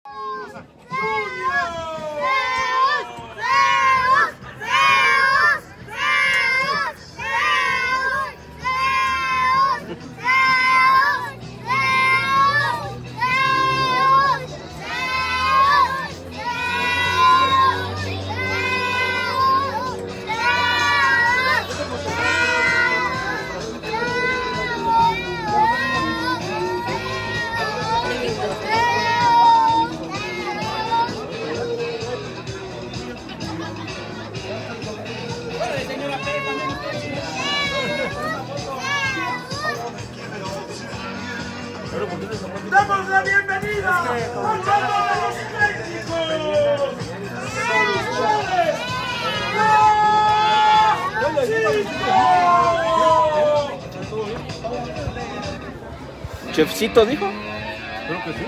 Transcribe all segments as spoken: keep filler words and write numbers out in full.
¡Damos la bienvenida a todos los técnicos! ¿Chefcito dijo? Creo que sí.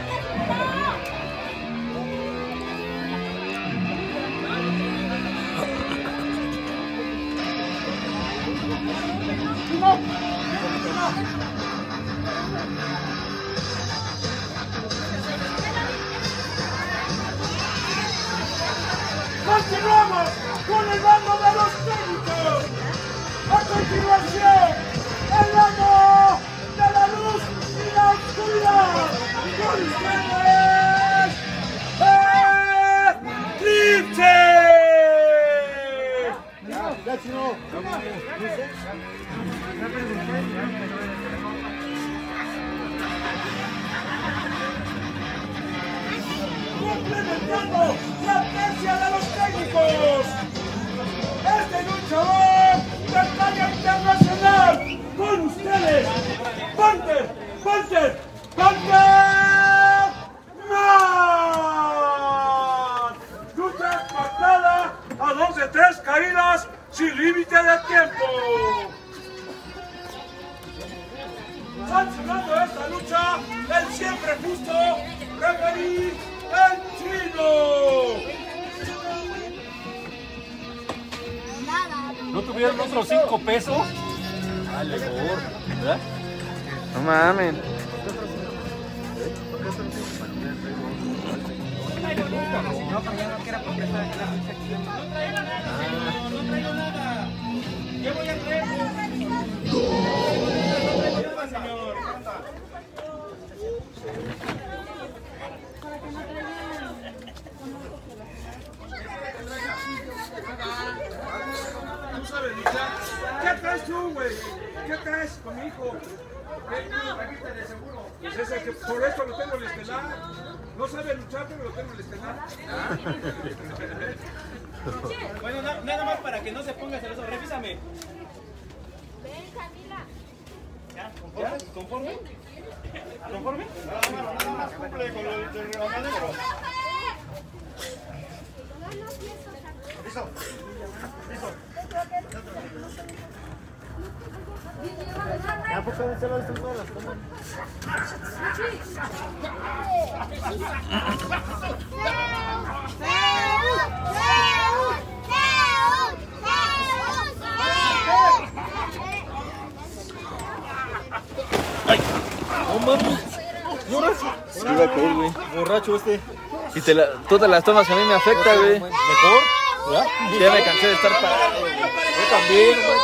Continuamos con el bando de los técnicos. A continuación, el bando de la luz y la oscuridad. Con ustedes, Eclipse. Ya, ya, chino. Complementando la tercia de los técnicos. Este luchador de talla internacional. Con ustedes, Panther, Panther, Panther Man. Lucha pactada a dos de tres caídas sin límite de tiempo. Sancionando esta lucha, el siempre justo referee, el Chino. ¿No tuvieron otros cinco pesos? Dale, por, ¿verdad? No mames. No, pero ya no quiera porque está en la lucha aquí. No traigo nada, señor, no traigo nada. ¿Qué voy a traer? No traigo nada, señor. ¿Tú sabes luchar? ¿Qué traes tú, güey? ¿Qué traes con mi hijo? ¿Qué trajiste de seguro? Pues ese que por esto lo tengo en el estelar. No sabe luchar, pero lo tengo en el estelar. Bueno, na- nada más para que no se ponga celoso. Revísame. Ven, Camila. ¿Ya? ¿Conforme? ¿Conforme? ¿Conforme? Nada más cumple con lo del rebanado. Listo. Listo. ¿A poco no se lo están todas las tomas? ¡Ay! ¡No mames! ¿Lloras? Se iba a caer, güey. Borracho este. Y te la, todas las tomas a mí me afecta, güey. ¿Mejor? ¿Ya? Ya me cansé de estar parado, güey. Yo también, güey.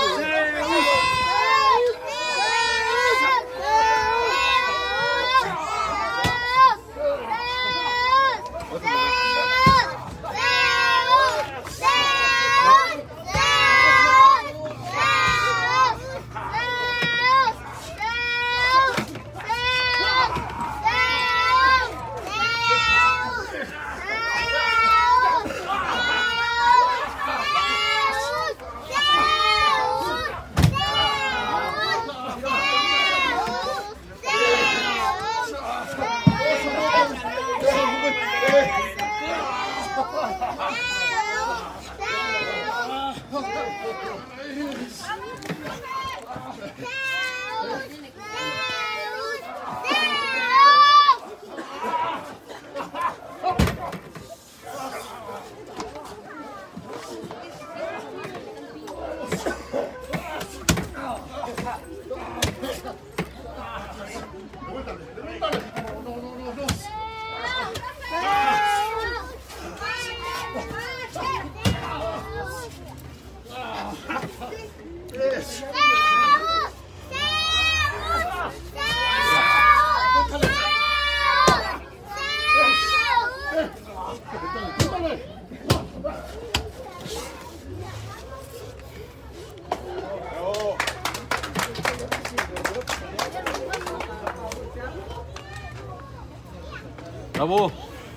Bravo.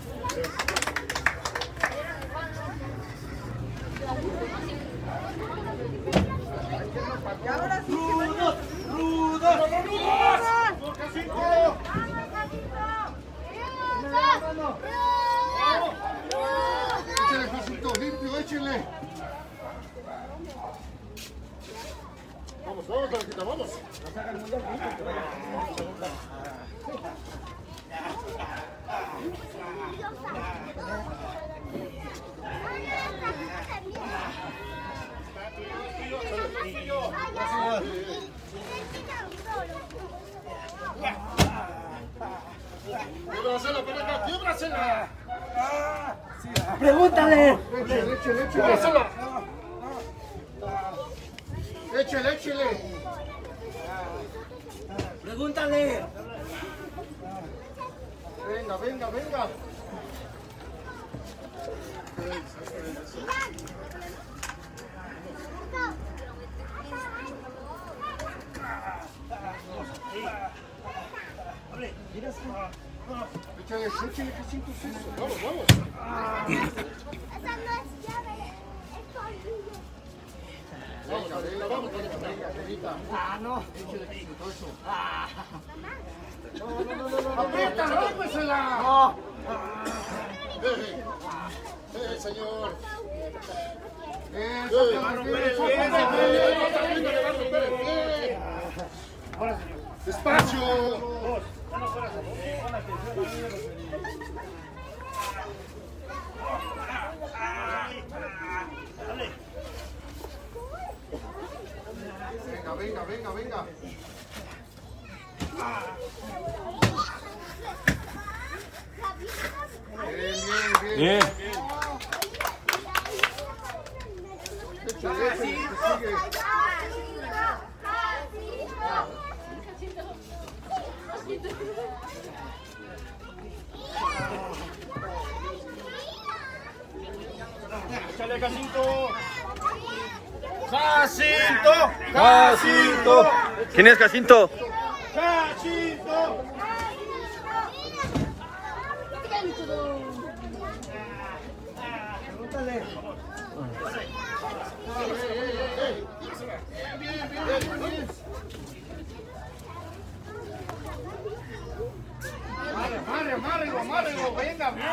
¡Rudos! ¡Rudos! ¡Rudos! ¡Por Jacinto! Échale, Jacinto, limpio, échale. Vamos, vamos, Marquita, vamos. ¡Quiebrasela, ven acá! ¡Quiebrasela! ¡Pregúntale! ¡Échale, échale, échale! ¡Échale, échale! ¡Pregúntale! Venga, venga, venga. Échale, échale, Jacinto, eso. Vamos, vamos. Esa no es llave, es colmillo. Venga, venga, vamos, venga, venga, venga. ¡Ah, no! Échale, Jacinto, eso. ¡Ah! No, no, no, no, no. ¡Aprieta, rómpesela! ¡No! ¡Eh, eh, señor! ¡Eso te va a romper el pie! ¡Le va a romper el pie! ¡Despacio! Venga, venga, venga, venga. Bien, bien, bien. Bien. Échale, échale, sigue. ¡Échale, Jacinto! ¡Jacinto! Jacinto. ¿Quién es Jacinto? ¡Jacinto! Pregúntale. Bien, bien, bien. Amarre, amarre, amárrelo, amárrelo, venga, bien.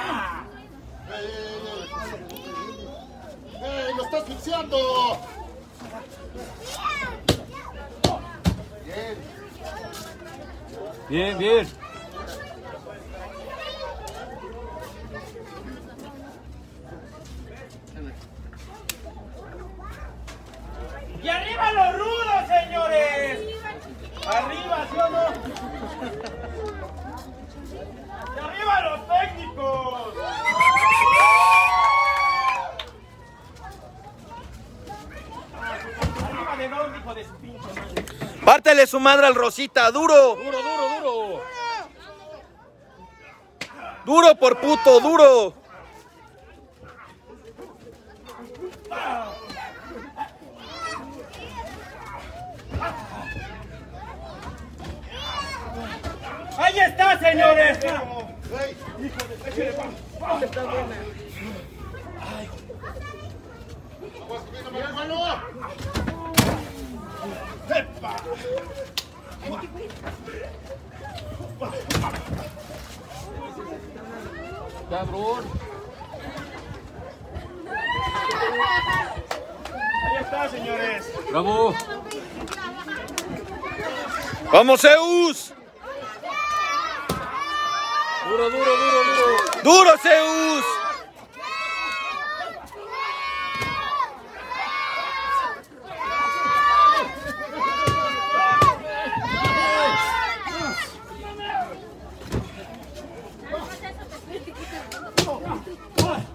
¡Eh, lo está asfixiando! Bien. Bien, bien. ¡Y arriba los rudos, señores! ¡Arriba, sí o no! ¡Y arriba los técnicos! ¡Arriba de Don, hijo de su pinche madre! Pártele su madre al Rosita, duro. ¡Duro, duro, duro! Duro por puto, duro. ¡Ahí está, señores! ¡Ey! ¡Aguas que viene, mi hermano! Cabrón. Ahí está, señores. Bravo. ¡Vamos, Zeus! Duro, duro, duro, duro. ¡Duro, Zeus! No,